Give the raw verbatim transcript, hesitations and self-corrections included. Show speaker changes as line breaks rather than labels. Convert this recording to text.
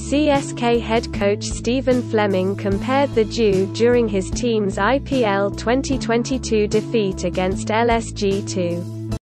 C S K head coach Stephen Fleming compared the Jew during his team's I P L twenty twenty-two defeat against L S G to